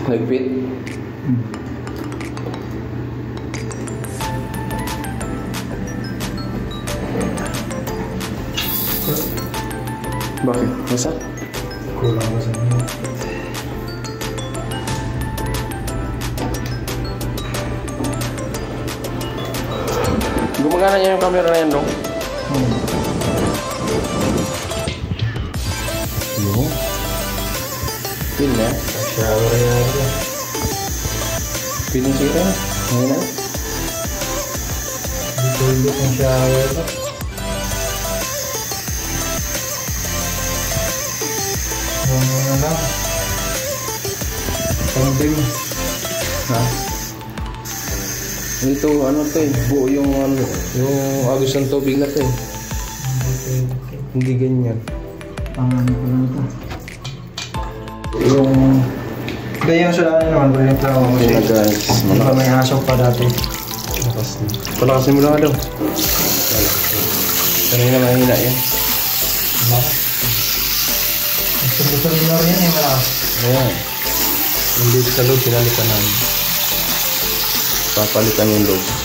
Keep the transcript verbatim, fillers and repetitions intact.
Nag-fit? Hmm. Bakit? Masak? Kulang ba sa inyo? Gumagana niya yung camera na yan, dong? Hmm. Ano? Pin na? Shower yan. Pin yung sira na? Ngayon na? Dito yung shower ba? Ano lang? Pambing. Ha? Ito, ano to eh, buo yung, ano, yung agos ng tubig na to eh. Hindi ganyan. Ang ano ko lang ito. Yung... Hindi yung sulanan naman, pero yung tao mo siya. Hindi pa may aso pa dati. Lakas na. Palakasin mo lang daw. Kanina mahina yan. Malakas. Gusto nyo rin yan eh, malakas. Ayan. Yung dito sa loob, pinalitan namin. Papalitan yung loob.